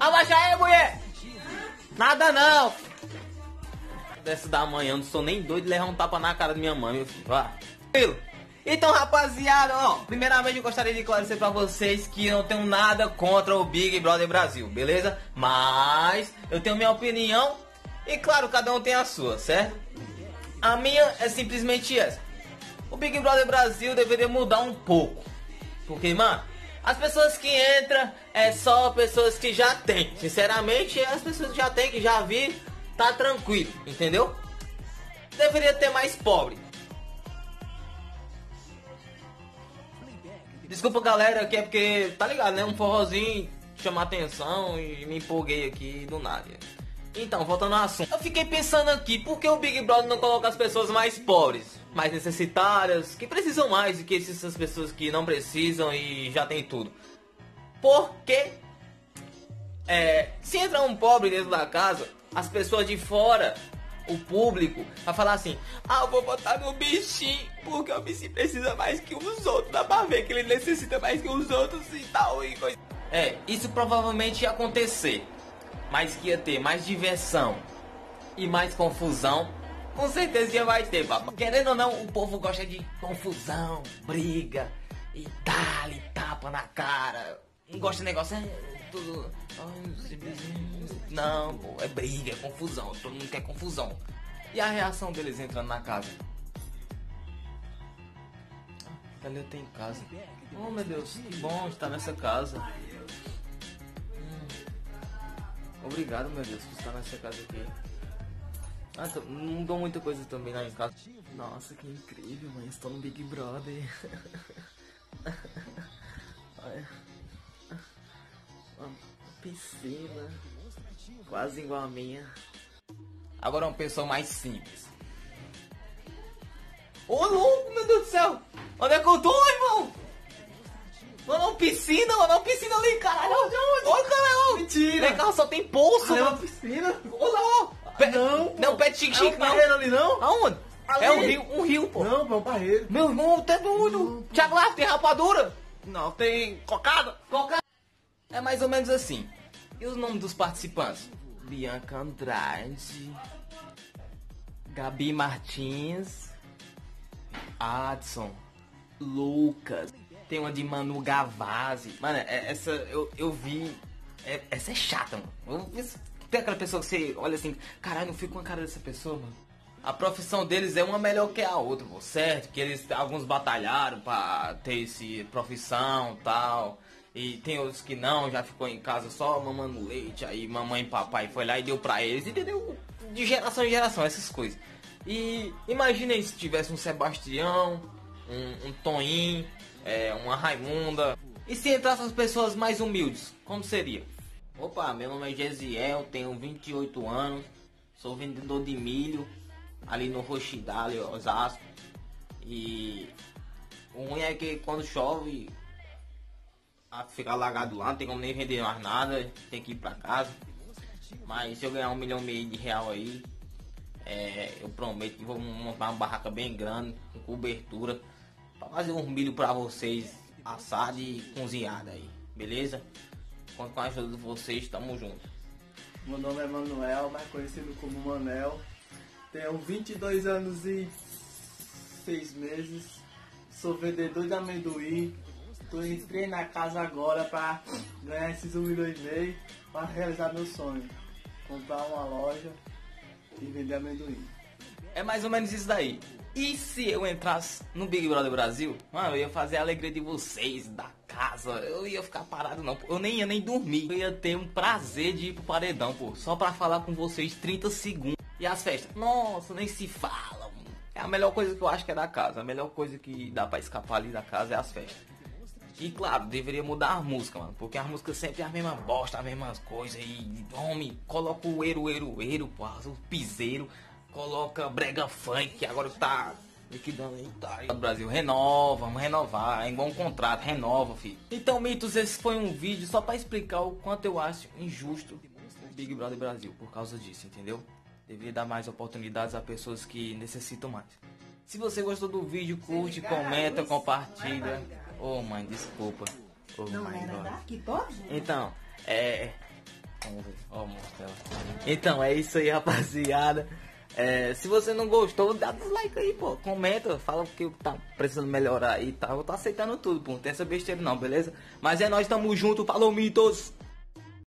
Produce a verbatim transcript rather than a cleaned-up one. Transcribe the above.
Abaixa aí, mulher! Nada não! Dessa da manhã, eu não sou nem doido de levar um tapa na cara da minha mãe, meu filho. Vá. Então, rapaziada, ó, primeiramente eu gostaria de esclarecer pra vocês que eu não tenho nada contra o Big Brother Brasil, beleza? Mas eu tenho minha opinião e, claro, cada um tem a sua, certo? A minha é simplesmente essa. O Big Brother Brasil deveria mudar um pouco. Porque, mano, as pessoas que entram é só pessoas que já tem. Sinceramente, as pessoas que já tem, que já viram, tá tranquilo, entendeu? Deveria ter mais pobre. Desculpa, galera, que é porque, tá ligado, né? Um forrozinho chamar atenção e me empolguei aqui do nada. Então, voltando ao assunto. Eu fiquei pensando aqui, por que o Big Brother não coloca as pessoas mais pobres, mais necessitadas, que precisam mais do que essas pessoas que não precisam e já tem tudo? Porque é, se entra um pobre dentro da casa, as pessoas de fora, o público, vai falar assim: ah, eu vou botar no bichinho, porque o bichinho precisa mais que os outros. Dá pra ver que ele necessita mais que os outros e tal e coisa. É, isso provavelmente ia acontecer. Mas que ia ter mais diversão e mais confusão, com certeza vai ter, papai. Querendo ou não, o povo gosta de confusão, briga e dá-lhe tapa na cara. Não gosta de negócio, é tudo. Não, pô, é briga, é confusão. Todo mundo quer confusão. E a reação deles entrando na casa? Ali eu tenho em casa. Oh, meu Deus, que bom estar nessa casa. Obrigado, meu Deus, por estar nessa casa aqui. Ah, tô, não dou muita coisa também lá em casa. Nossa, que incrível, mãe. Estou no Big Brother. Olha. Uma piscina. Quase igual a minha. Agora uma pessoa mais simples. Ô, louco, meu Deus do céu. Onde é que eu tô, irmão? Mano, uma piscina, mano, uma piscina ali, caralho. Olha, cara, mentira. Legal, só tem poço, ah, mano. É uma piscina? Olha lá, Pe não, não, pé de chique-chique, é um não. barreiro ali, não? Aonde? Ali. É um rio, um rio, pô. Não, é um barreiro. Meu irmão, tá doido. Thiago lá, tem rapadura? Não, tem cocada. Cocada. É mais ou menos assim. E os nomes dos participantes? Bianca Andrade, Gabi Martins, Adson, Lucas. Tem uma de Manu Gavazzi. Mano, essa eu, eu vi. É, essa é chata, mano. Eu, tem aquela pessoa que você olha assim, caralho, não fico com a cara dessa pessoa, mano. A profissão deles é uma melhor que a outra, pô, certo? Que eles, alguns batalharam pra ter esse profissão e tal. E tem outros que não, já ficou em casa só mamando leite. Aí mamãe e papai foi lá e deu pra eles. Entendeu? De geração em geração, essas coisas. E imagina aí se tivesse um Sebastião, um, um Toninho. É, uma Raimunda. E se entrassem as pessoas mais humildes, como seria? Opa, meu nome é Gesiel, tenho vinte e oito anos, sou vendedor de milho ali no Rochidale, Osasco. E o ruim é que quando chove fica alagado lá, não tem como nem vender mais nada, tem que ir pra casa. Mas se eu ganhar um milhão e meio de real aí, é, eu prometo que vou montar uma barraca bem grande, com cobertura, pra fazer um milho pra vocês assado e cozinhado aí, beleza? Conto com a ajuda de vocês, tamo junto. Meu nome é Manuel, mais conhecido como Manel. Tenho vinte e dois anos e seis meses. Sou vendedor de amendoim. Tô entrei na casa agora pra ganhar esses um milhão e meio pra realizar meu sonho. Comprar uma loja e vender amendoim. É mais ou menos isso daí. E se eu entrasse no Big Brother Brasil, mano, eu ia fazer a alegria de vocês, da casa. Eu ia ficar parado não, eu nem ia nem dormir. Eu ia ter um prazer de ir pro paredão, pô, só pra falar com vocês trinta segundos. E as festas? Nossa, nem se fala, mano. É a melhor coisa que eu acho que é da casa. A melhor coisa que dá pra escapar ali da casa é as festas. E claro, deveria mudar a música, mano, porque as músicas sempre é a mesma bosta, as mesmas coisas. E, homem, coloca o eiro, eiro, eiro, pô, o piseiro. Coloca brega funk, que agora tá liquidando aí, tá aí. Brasil, renova, vamos renovar, é igual um contrato, renova, filho. Então, mitos, esse foi um vídeo só pra explicar o quanto eu acho injusto o Big Brother Brasil, por causa disso, entendeu? Deveria dar mais oportunidades a pessoas que necessitam mais. Se você gostou do vídeo, curte, comenta, compartilha. Ô, oh, mãe, desculpa. Oh, Não my era God. daqui, pode? Então, é... Vamos ver. Ó, mostra ela. Então, é isso aí, rapaziada. É, se você não gostou, dá dislike aí, pô. Comenta, fala o que tá precisando melhorar aí, tá? Eu tô aceitando tudo, pô. Não tem essa besteira não, beleza? Mas é nós, tamo junto. Falou, mitos!